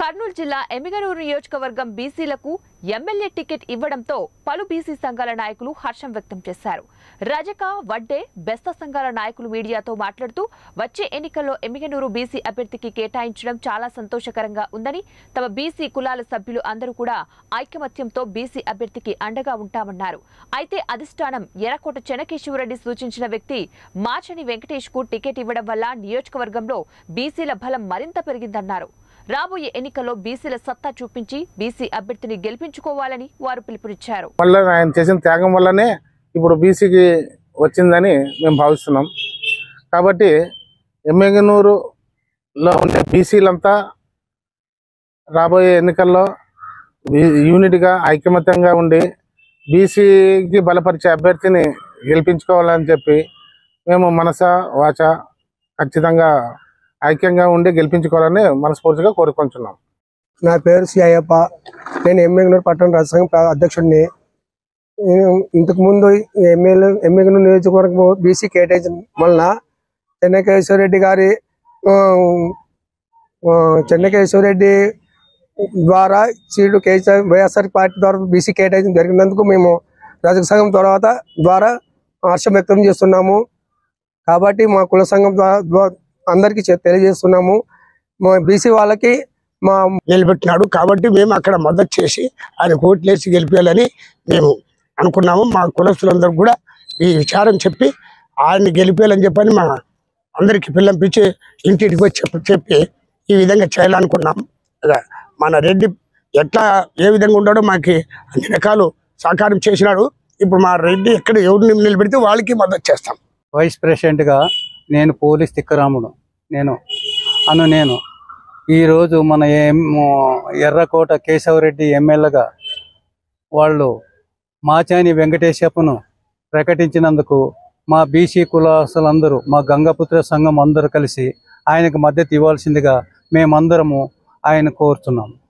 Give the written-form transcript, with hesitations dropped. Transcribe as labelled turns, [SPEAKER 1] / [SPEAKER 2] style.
[SPEAKER 1] కర్నూలు జిల్లా ఎమ్మిగనూరు నియోజకవర్గం బీసీలకు ఎమ్మెల్యే టికెట్ ఇవ్వడంతో పలు బీసీ సంఘాల నాయకులు హర్షం వ్యక్తం చేశారు. రజక, వడ్డే, బెస్త సంఘాల నాయకులు మీడియాతో మాట్లాడుతూ వచ్చే ఎన్నికల్లో ఎమ్మిగనూరు బీసీ అభ్యర్థికి కేటాయించడం చాలా సంతోషకరంగా ఉందని, తమ బీసీ కులాల సభ్యులు అందరూ కూడా ఐకమత్యంతో బీసీ అభ్యర్థికి అండగా ఉంటామన్నారు. అయితే అధిష్టానం ఎర్రకోట చెన్నకేశవరెడ్డి సూచించిన వ్యక్తి మాచని వెంకటేష్ కు టికెట్ ఇవ్వడం వల్ల నియోజకవర్గంలో బీసీల బలం మరింత పెరిగిందన్నారు. రాబోయే ఎన్నికల్లో బీసీల సత్తా చూపించి బీసీ అభ్యర్థిని గెలిపించుకోవాలని వారు పిలుపునిచ్చారు.
[SPEAKER 2] ఆయన చేసిన త్యాగం వల్లనే ఇప్పుడు బీసీకి వచ్చిందని మేము భావిస్తున్నాం. కాబట్టి ఎమ్మిగనూరులో ఉండే బీసీలంతా రాబోయే ఎన్నికల్లో యూనిట్గా ఐకమత్యంగా ఉండి బీసీకి బలపరిచే అభ్యర్థిని గెలిపించుకోవాలని చెప్పి మేము మనస వాచ ఖచ్చితంగా ఐక్యంగా ఉండి గెలిపించుకోవాలని మనస్ఫూర్తిగా కోరుకుంటున్నాం.
[SPEAKER 3] నా పేరు సి అయ్యప్ప. నేను ఎమ్మిగనూరు పట్టణ రాజసంఘం అధ్యక్షుడిని. ఇంతకుముందు ఎమ్మిగనూరు నియోజకవర్గం బీసీ కేటాయించడం వలన చెన్నకేశవరెడ్డి ద్వారా సీటు వైఎస్ఆర్ పార్టీ ద్వారా బీసీ కేటాయించడం జరిగినందుకు మేము రాజక సంఘం ద్వారా హర్షం వ్యక్తం చేస్తున్నాము. కాబట్టి మా కుల సంఘం అందరికీ తెలియజేస్తున్నాము. మా బీసీ వాళ్ళకి మా
[SPEAKER 4] నిలబెట్టినాడు కాబట్టి మేము అక్కడ మద్దతు చేసి ఆయన ఓట్లేసి గెలిపేయాలని మేము అనుకున్నాము. మా కులస్తులందరూ కూడా ఈ విచారం చెప్పి ఆయన్ని గెలిపేయాలని చెప్పని మా అందరికి పిల్లంపించి ఇంటికి వచ్చి చెప్పి ఈ విధంగా చేయాలనుకున్నాం. మన రెడ్డి ఎట్లా ఏ విధంగా ఉన్నాడో మాకు అన్ని రకాలు సహకారం చేసినాడు. ఇప్పుడు మా రెడ్డి ఎక్కడ ఎవరిని నిలబెడితే వాళ్ళకి మద్దతు చేస్తాం.
[SPEAKER 5] వైస్ ప్రెసిడెంట్గా నేను పోలీస్ తిక్కరాముడు నేను ఈరోజు మన ఎర్రకోట కేశవరెడ్డి ఎమ్మెల్యేగా వాళ్ళు మాచాని వెంకటేశప్పను ప్రకటించినందుకు మా బీసీ కులాసులందరూ మా గంగపుత్ర సంఘం అందరూ కలిసి ఆయనకు మద్దతు ఇవ్వాల్సిందిగా మేమందరము ఆయన కోరుతున్నాము.